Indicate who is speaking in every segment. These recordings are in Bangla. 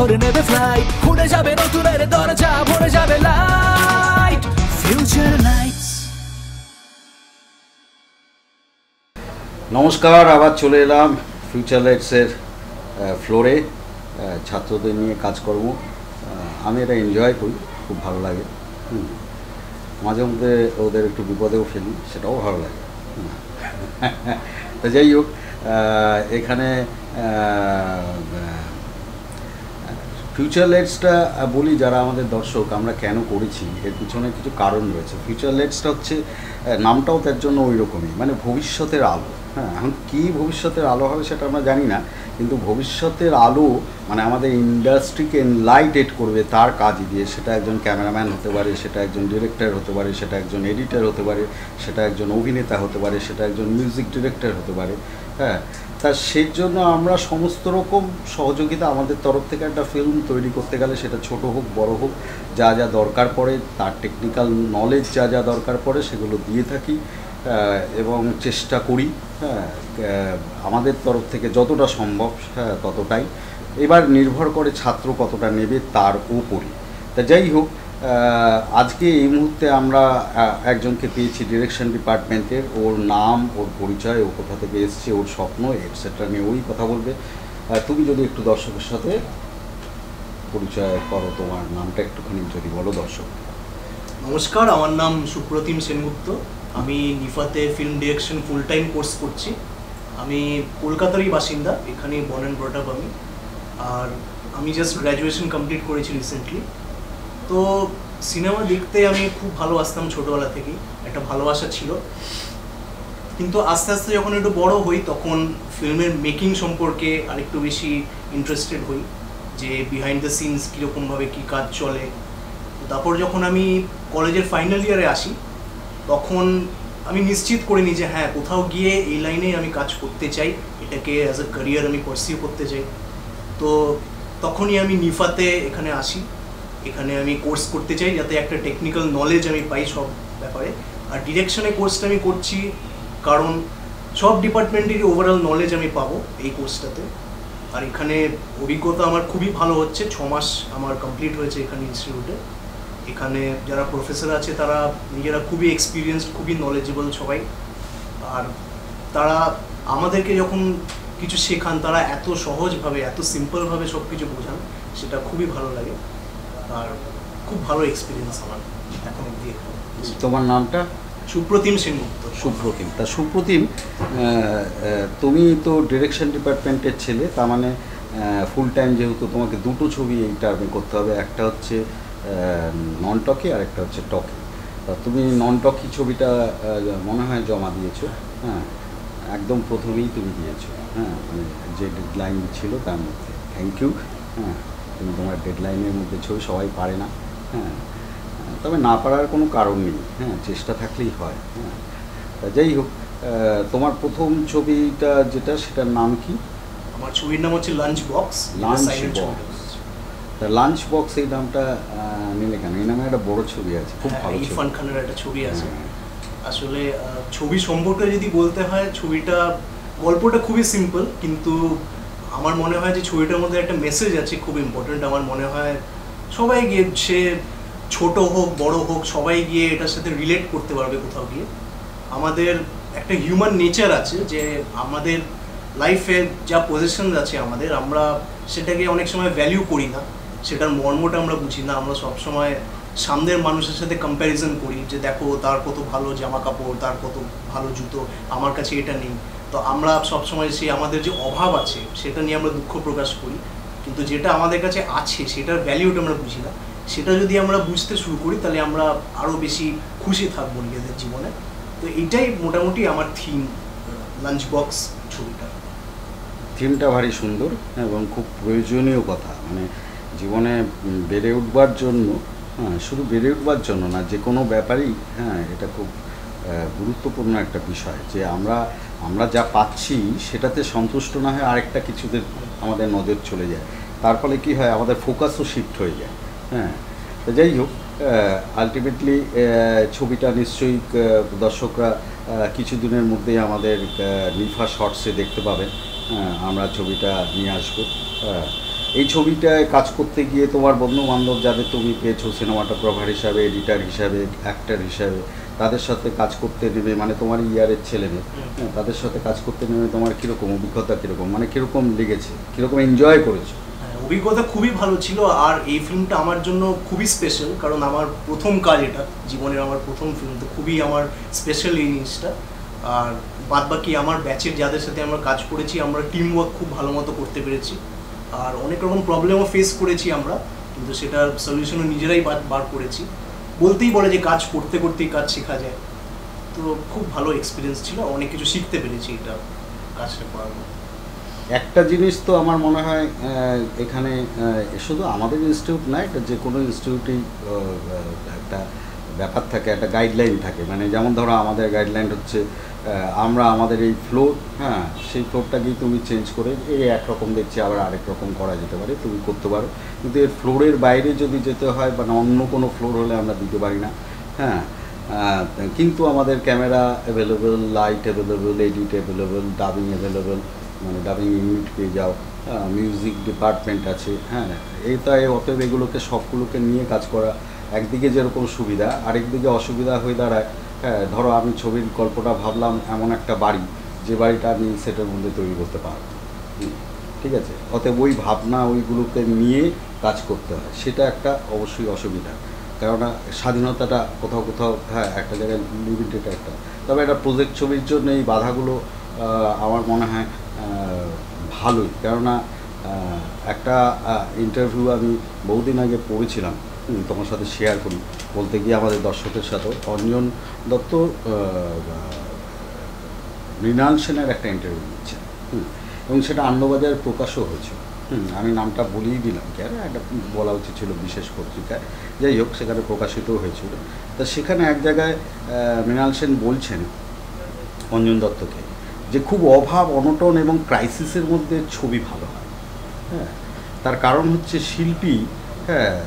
Speaker 1: ধরে নেবে ফ্লাইট, খুলে যাবে নতুনের দরজা, ভরে যাবে লাইট, ফিউচার লাইটস।
Speaker 2: নমস্কার, আবার চলে এলাম ফিউচার লাইটসের ফ্লোরে ছাত্রদের নিয়ে কাজকর্ম। আমি এটা এনজয় করি, খুব ভালো লাগে। মাঝে মধ্যে ওদের একটু বিপদেও ফেলি, সেটাও ভালো লাগে। তো যাই হোক, এখানে ফিউচার লাইটসটা বলি যারা আমাদের দর্শক, আমরা কেন করেছি এর পিছনে কিছু কারণ রয়েছে। ফিউচার লাইটসটা হচ্ছে নামটাও তার জন্য ওই রকমই, মানে ভবিষ্যতের আলো। হ্যাঁ, এখন কী ভবিষ্যতের আলো হবে সেটা আমরা জানি না, কিন্তু ভবিষ্যতের আলো মানে আমাদের ইন্ডাস্ট্রিকে এনলাইটেড করবে তার কাজ দিয়ে। সেটা একজন ক্যামেরাম্যান হতে পারে, সেটা একজন ডিরেক্টর হতে পারে, সেটা একজন এডিটর হতে পারে, সেটা একজন অভিনেতা হতে পারে, সেটা একজন মিউজিক ডিরেক্টর হতে পারে। হ্যাঁ, তা সেই জন্য আমরা সমস্ত রকম সহযোগিতা আমাদের তরফ থেকে একটা ফিল্ম তৈরি করতে গেলে, সেটা ছোট হোক বড় হোক, যা যা দরকার পড়ে, তার টেকনিক্যাল নলেজ যা যা দরকার পড়ে সেগুলো দিয়ে থাকি এবং চেষ্টা করি আমাদের তরফ থেকে যতটা সম্ভব ততটাই। এবার নির্ভর করে ছাত্র কতটা নেবে তার উপরই। তা যাই হোক, আজকে এই মুহূর্তে আমরা একজনকে পেয়েছি ডিরেকশন ডিপার্টমেন্টের। ওর নাম, ওর পরিচয়, ও কোথা থেকে এসছে, ওর স্বপ্ন, এটসেট্রা নিয়ে ওই কথা বলবে। তুমি যদি একটু দর্শকের সাথে পরিচয় করো, তোমার নামটা একটুখানি যদি বলো দর্শক।
Speaker 3: নমস্কার, আমার নাম সুপ্রতিম সেনগুপ্ত। আমি নিফাতে film direction full time course করছি। আমি কলকাতারই বাসিন্দা, এখানে বর্ন অ্যান্ড ব্রট আপ আমি। আর আমি জাস্ট গ্র্যাজুয়েশন কমপ্লিট করেছি রিসেন্টলি। তো সিনেমা দেখতে আমি খুব ভালোবাসতাম ছোটোবেলা থেকেই, একটা ভালোবাসা ছিল। কিন্তু আস্তে আস্তে যখন একটু বড় হই তখন ফিল্মের মেকিং সম্পর্কে আরেকটু বেশি ইন্টারেস্টেড হই, যে বিহাইন্ড দ্য সিনস কীরকমভাবে কী কাজ চলে। তারপর যখন আমি কলেজের ফাইনাল ইয়ারে আসি তখন আমি নিশ্চিত করে নিই যে হ্যাঁ, কোথাও গিয়ে এই লাইনেই আমি কাজ করতে চাই, এটাকে অ্যাজ এ ক্যারিয়ার আমি পারসিউ করতে চাই। তো তখনই আমি নিফাতে এখানে আসি। এখানে আমি কোর্স করতে চাই যাতে একটা টেকনিক্যাল নলেজ আমি পাই সব ব্যাপারে। আর ডিরেকশনে কোর্সটা আমি করছি কারণ সব ডিপার্টমেন্টেরই ওভারঅল নলেজ আমি পাবো এই কোর্সটাতে। আর এখানে অভিজ্ঞতা আমার খুবই ভালো হচ্ছে। 6 মাস আমার কমপ্লিট হয়েছে এখানে ইনস্টিটিউটে। এখানে যারা প্রফেসর আছে তারা নিজেরা খুবই এক্সপিরিয়েন্সড, খুবই নলেজেবল সবাই। আর তারা আমাদেরকে যখন কিছু শেখান, তারা এত সহজভাবে, এত সিম্পলভাবে সব কিছু বোঝান, সেটা খুবই ভালো লাগে। আর খুব ভালো এক্সপিরিয়েন্স আমার এখন অবধি।
Speaker 2: তোমার নামটা?
Speaker 3: সুপ্রতিম সেনগুপ্ত।
Speaker 2: সুপ্রতিম। তা সুপ্রতিম, তুমি তো ডিরেকশন ডিপার্টমেন্টের ছেলে, তার মানে ফুল টাইম যেহেতু তোমাকে দুটো ছবি এই টার্মে করতে হবে, একটা হচ্ছে নন টকি আর একটা হচ্ছে টকি। তা তুমি নন টকি ছবিটা মনে হয় জমা দিয়েছো। হ্যাঁ, একদম প্রথমেই তুমি দিয়েছো। হ্যাঁ, মানে যে ডেডলাইন ছিল তার মধ্যে। Thank you. হ্যাঁ, তুমি তোমার ডেডলাইনের মধ্যে ছবি সবাই পারে না। হ্যাঁ, তবে না পারার কোনো কারণ নেই। হ্যাঁ, চেষ্টা থাকলেই হয়। হ্যাঁ, তা যাই হোক, তোমার প্রথম ছবিটা যেটা, সেটার নাম কি?
Speaker 3: আমার ছবির নাম হচ্ছে লাঞ্চ বক্স।
Speaker 2: তা লাঞ্চ বক্স এই নামটা নিলে কেন? এই নামে একটা বড় ছবি আছে, খুব ভালো।
Speaker 3: ইরফান খানের একটা ছবি আছে। আসলে ছবি সম্পর্কে যদি বলতে হয়, ছবিটা গল্পটা খুবই সিম্পল, কিন্তু আমার মনে হয় যে ছবিটার মধ্যে একটা মেসেজ আছে খুব ইম্পর্টেন্ট। আমার মনে হয় সবাই গিয়ে, সে ছোট হোক বড় হোক, সবাই গিয়ে এটার সাথে রিলেট করতে পারবে কোথাও গিয়ে। আমাদের একটা হিউম্যান নেচার আছে যে আমাদের লাইফে যা পজিশন আছে আমাদের, আমরা সেটাকে অনেক সময় ভ্যালিউ করি না, সেটার মর্মটা আমরা বুঝি না। আমরা সবসময় সামনের মানুষের সাথে কম্প্যারিজন করি যে দেখো তার কত ভালো জামা কাপড়, তার কত ভালো জুতো, আমার কাছে এটা নেই। তো আমরা সবসময় সেই আমাদের যে অভাব আছে সেটা নিয়ে আমরা দুঃখ প্রকাশ করি, কিন্তু যেটা আমাদের কাছে আছে সেটার ভ্যালিউটা আমরা বুঝি না। সেটা যদি আমরা বুঝতে শুরু করি তাহলে আমরা আরও বেশি খুশি থাকবো নিজেদের জীবনে। তো এইটাই মোটামুটি আমার থিম লাঞ্চ বক্স ছবিটা।
Speaker 2: থিমটা ভারী সুন্দর এবং খুব প্রয়োজনীয় কথা, মানে জীবনে বেড়ে উঠবার জন্য, হ্যাঁ, শুধু বেড়ে উঠবার জন্য না, যে কোনো ব্যাপারেই হ্যাঁ এটা খুব গুরুত্বপূর্ণ একটা বিষয় যে আমরা যা পাচ্ছি সেটাতে সন্তুষ্ট না হয়ে আরেকটা কিছুতে আমাদের নজর চলে যায়। তার ফলে কী হয়, আমাদের ফোকাসও শিফট হয়ে যায়। হ্যাঁ, তো যাই হোক, আলটিমেটলি ছবিটা নিশ্চয়ই দর্শকরা কিছুদিনের মধ্যেই আমাদের নিফা শর্টসে দেখতে পাবেন। আমরা ছবিটা নিয়ে আসবো। এই ছবিটায় কাজ করতে গিয়ে তোমার বন্ধু বান্ধব যাদের তুমি পেয়েছো সিনেমাটোগ্রাফার হিসাবে, এডিটার হিসাবে, অ্যাক্টর হিসাবে, তাদের সাথে কাজ করতে নেবে, মানে তোমার ইয়ারের ছেলে মেয়ে, তাদের সাথে কাজ করতে নেবে তোমার কীরকম অভিজ্ঞতা, কীরকম মানে কীরকম লেগেছে, কীরকম এনজয় করেছো?
Speaker 3: অভিজ্ঞতা খুবই ভালো ছিল। আর এই ফিল্মটা আমার জন্য খুবই স্পেশাল, কারণ আমার প্রথম কাজ, এটা জীবনের আমার প্রথম ফিল্ম, তো খুবই আমার স্পেশাল এই জিনিসটা। আর বাদবাকি আমার ব্যাচের যাদের সাথে আমরা কাজ করেছি, আমরা টিম ওয়ার্ক খুব ভালো মতো করতে পেরেছি। আর অনেক রকম প্রবলেমও ফেস করেছি আমরা, কিন্তু সেটার সলিউশনও নিজেরাই বার করেছি। বলতেই বলে যে কাজ করতে করতেই কাজ শেখা যায়। তো খুব ভালো এক্সপিরিয়েন্স ছিল, অনেক কিছু শিখতে পেরেছি এটা কাজটা করার মধ্যে।
Speaker 2: একটা জিনিস তো আমার মনে হয় এখানে শুধু আমাদের ইনস্টিটিউট না, এটা যে কোনো ইনস্টিটিউটেই একটা ব্যাপার থাকে, একটা গাইডলাইন থাকে। মানে যেমন ধরো আমাদের গাইডলাইন হচ্ছে আমরা আমাদের এই ফ্লোর, হ্যাঁ, সেই ফ্লোরটাকেই তুমি চেঞ্জ করে এই একরকম দেখছি আবার আরেক রকম করা যেতে পারে, তুমি করতে পারো। কিন্তু এর ফ্লোরের বাইরে যদি যেতে হয় বা অন্য কোনো ফ্লোর হলে আমরা দিতে পারি না, হ্যাঁ। কিন্তু আমাদের camera available, light available, edit available, dubbing available, মানে ডাবিং ইউনিট পেয়ে যাও, মিউজিক ডিপার্টমেন্ট আছে, হ্যাঁ। এইটাই অতএব এগুলোকে সবগুলোকে নিয়ে কাজ করা একদিকে যেরকম সুবিধা, আরেকদিকে অসুবিধা হয়ে দাঁড়ায়। হ্যাঁ, ধরো আমি ছবির গল্পটা ভাবলাম এমন একটা বাড়ি, যে বাড়িটা আমি সেটের মধ্যে তৈরি করতে পারবো, ঠিক আছে। অতএব ওই ভাবনা ওইগুলোকে নিয়ে কাজ করতে হয়, সেটা একটা অবশ্যই অসুবিধা। কেননা স্বাধীনতাটা কোথাও কোথাও, হ্যাঁ, একটা জায়গায় লিমিটেড একটা। তবে একটা প্রজেক্ট ছবির জন্য এই বাধাগুলো আমার মনে হয় ভালোই। কেননা একটা ইন্টারভিউ আমি বহুদিন আগে পড়েছিলাম, তোমার সাথে শেয়ার করি, বলতে গিয়ে আমাদের দর্শকের সাথেও। অঞ্জন দত্ত মৃণাল সেনের একটা ইন্টারভিউ দিচ্ছে, এবং সেটা আনন্দবাজারে প্রকাশও হয়েছিল। আমি নামটা বলেই দিলাম, কি আর একটা বলা উচিত ছিল বিশেষ পত্রিকায়, যাই হোক, সেখানে প্রকাশিতও হয়েছিল। তা সেখানে এক জায়গায় মৃণাল সেন বলছেন অঞ্জন দত্তকে যে খুব অভাব, অনটন এবং ক্রাইসিসের মধ্যে ছবি ভালো হয়। হ্যাঁ, তার কারণ হচ্ছে শিল্পী, হ্যাঁ,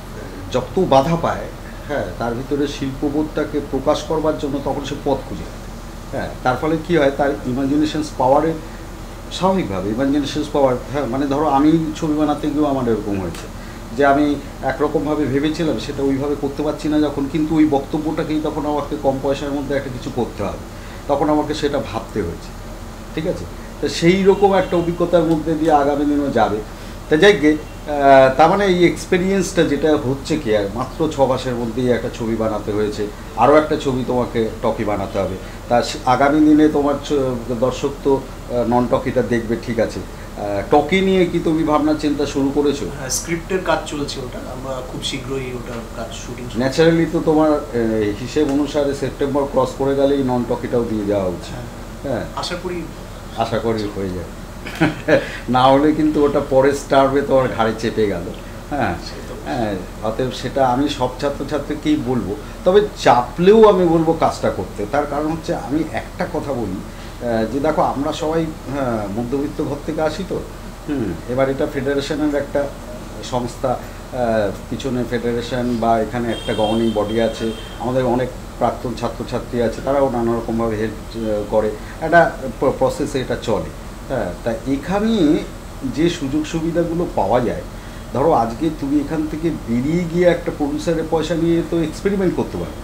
Speaker 2: যত বাধা পায়, হ্যাঁ, তার ভিতরে শিল্পবোধটাকে প্রকাশ করবার জন্য তখন সে পথ খুঁজে নেয়। হ্যাঁ, তার ফলে কী হয়, তার ইমাজিনেশনস পাওয়ারের, স্বাভাবিকভাবে ইমাজিনেশনস পাওয়ার, হ্যাঁ, মানে ধরো আমি ছবি বানাতে গিয়েও আমার এরকম হয়েছে যে আমি একরকমভাবে ভেবেছিলাম, সেটা ওইভাবে করতে পারছি না যখন, কিন্তু ওই বক্তব্যটাকেই তখন আমাকে কম পয়সার মধ্যে একটা কিছু করতে হবে, তখন আমাকে সেটা ভাবতে হয়েছে, ঠিক আছে। তো সেই রকম একটা অভিজ্ঞতার মধ্যে দিয়ে আগামী দিনও যাবে। তা যাই গে, তার মানে এই এক্সপিরিয়েন্সটা যেটা হচ্ছে কি, আর মাত্র 6 মাসের মধ্যেই একটা ছবি বানাতে হয়েছে, আরও একটা ছবি তোমাকে টকি বানাতে হবে। তা আগামী দিনে তোমার দর্শক তো নন টকিটা দেখবে, ঠিক আছে। টকি নিয়ে কি তুমি ভাবনা চিন্তা শুরু করেছো?
Speaker 3: হ্যাঁ, স্ক্রিপ্টের কাজ চলছে, ওটা আমরা খুব শীঘ্রই ওটার কাজ শুটিং।
Speaker 2: ন্যাচারালি তো তোমার হিসেব অনুসারে সেপ্টেম্বর ক্রস করে গেলেই নন টকিটাও দিয়ে দেওয়া উচিত। হ্যাঁ, আশা করি হয়ে যায়। না হলে কিন্তু ওটা পরের স্টার্ভে তোমার ঘাড়ে চেপে গেল। হ্যাঁ, হ্যাঁ, অতএব সেটা আমি সব ছাত্রছাত্রীকেই বলবো, তবে চাপলেও আমি বলবো কাজটা করতে। তার কারণ হচ্ছে, আমি একটা কথা বলি যে দেখো, আমরা সবাই, হ্যাঁ, মধ্যবিত্ত ঘর থেকে আসি তো। এবার এটা ফেডারেশনের একটা সংস্থা, পিছনে ফেডারেশন বা এখানে একটা গভর্নিং বডি আছে, আমাদের অনেক প্রাক্তন ছাত্রছাত্রী আছে, তারাও নানা রকমভাবে হেল্প করে, একটা প্রসেসে এটা চলে। হ্যাঁ, তা এখানে যে সুযোগ সুবিধাগুলো পাওয়া যায়, ধরো আজকে তুমি এখান থেকে বেরিয়ে গিয়ে একটা প্রডিউসারের পয়সা নিয়ে তো এক্সপেরিমেন্ট করতে পারো।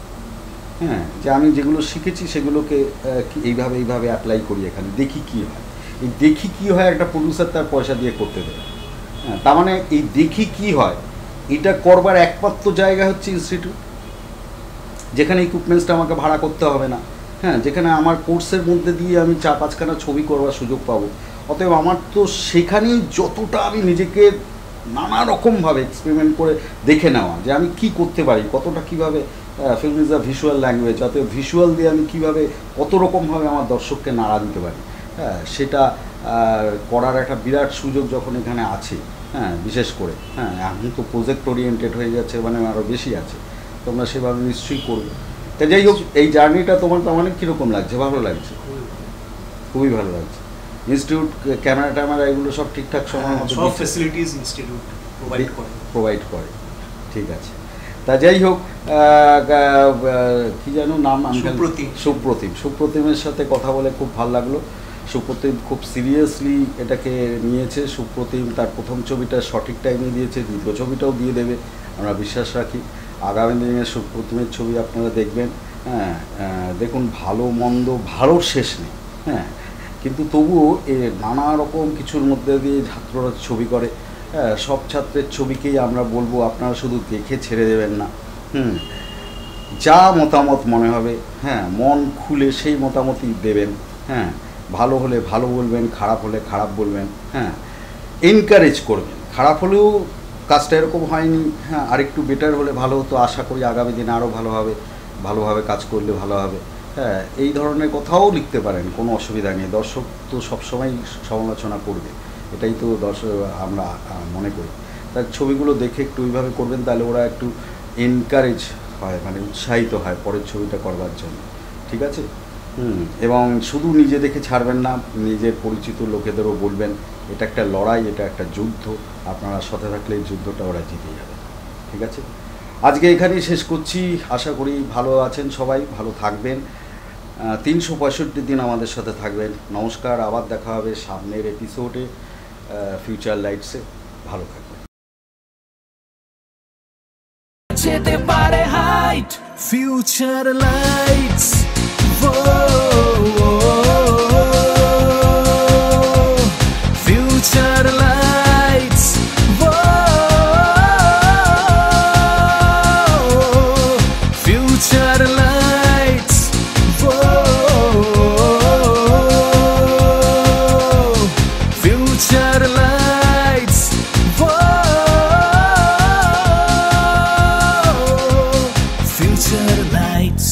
Speaker 2: হ্যাঁ, যে আমি যেগুলো শিখেছি সেগুলোকে এইভাবে অ্যাপ্লাই করি এখানে, দেখি কী হয়। এই দেখি কী হয় একটা প্রডিউসার তার পয়সা দিয়ে করতে দেয়। হ্যাঁ, তার মানে এই দেখি কী হয় এটা করবার একমাত্র জায়গা হচ্ছে ইনস্টিটিউট, যেখানে ইকুইপমেন্টসটা আমাকে ভাড়া করতে হবে না। হ্যাঁ, যেখানে আমার কোর্সের মধ্যে দিয়ে আমি 4-5খানা ছবি করবার সুযোগ পাবো। অতএব আমার তো সেখানেই যতটা আমি নিজেকে নানা রকমভাবে এক্সপেরিমেন্ট করে দেখে নেওয়া, যে আমি কি করতে পারি, কতটা কীভাবে, film is a visual language, অতএব ভিজুয়াল দিয়ে আমি কীভাবে কত রকমভাবে আমার দর্শককে নাড়া দিতে পারি, হ্যাঁ, সেটা করার একটা বিরাট সুযোগ যখন এখানে আছে। হ্যাঁ, বিশেষ করে, হ্যাঁ, এখন তো প্রজেক্ট ওরিয়েন্টেড হয়ে যাচ্ছে, মানে আরও বেশি আছে, তোমরা সেভাবে নিশ্চয়ই করবে। তা যাই হোক, এই জার্নিটা তোমার তার মানে কীরকম লাগছে? ভালো লাগছে? খুবই ভালো লাগছে। ইনস্টিটিউট ক্যামেরা এগুলো সব ঠিকঠাক সময় মতো
Speaker 3: সব ফ্যাসিলিটিস ইনস্টিটিউট
Speaker 2: প্রোভাইড করে, ঠিক আছে। তা যাই হোক, কী যেন নাম? সুপ্রতিমের সাথে কথা বলে খুব ভালো লাগলো। সুপ্রতিম খুব সিরিয়াসলি এটাকে নিয়েছে। সুপ্রতিম তার প্রথম ছবিটা সঠিক টাইমে দিয়েছে, দ্বিতীয় ছবিটাও দিয়ে দেবে আমরা বিশ্বাস রাখি। আগামী দিনে সুপ্রতিমের ছবি আপনারা দেখবেন। হ্যাঁ, দেখুন ভালো মন্দ ভালোর শেষ নেই। হ্যাঁ, কিন্তু তবুও নানা রকম কিছুর মধ্যে দিয়ে ছাত্ররা ছবি করে। হ্যাঁ, সব ছাত্রের ছবিকেই আমরা বলবো আপনারা শুধু দেখে ছেড়ে দেবেন না। যা মতামত মনে হবে, হ্যাঁ, মন খুলে সেই মতামতই দেবেন। হ্যাঁ, ভালো হলে ভালো বলবেন, খারাপ হলে খারাপ বলবেন। হ্যাঁ, এনকারেজ করবেন। খারাপ হলেও কাজটা এরকম হয়নি, হ্যাঁ, আরেকটু বেটার হলে ভালো হতো, আশা করি আগামী দিনে আরও ভালোভাবে কাজ করলে ভালো হবে। হ্যাঁ, এই ধরনের কথাও লিখতে পারেন, কোনো অসুবিধা নেই। দর্শক তো সবসময় সমালোচনা করবে, এটাই তো দর্শক আমরা মনে করি। তার ছবিগুলো দেখে একটু ওইভাবে করবেন, তাহলে ওরা একটু এনকারেজ হয়, মানে উৎসাহিত হয় পরের ছবিটা করবার জন্য। ঠিক আছে? এবং শুধু নিজে দেখে ছাড়বেন না, নিজের পরিচিত লোকেদেরও বলবেন। এটা একটা লড়াই, এটা একটা যুদ্ধ, আপনারা সাথে থাকলে এই যুদ্ধটা ওরা জিতে যাবে। ঠিক আছে? আজকে এখানেই শেষ করছি। আশা করি ভালো আছেন সবাই, ভালো থাকবেন। 365 দিন আমাদের সাথে থাকবেন। নমস্কার, আবার দেখা হবে সামনের এপিসোডে ফিউচার লাইটসে। ভালো থাকবেন।
Speaker 1: যেতে পারে height future lights. Future lights, future lights, future lights, future lights.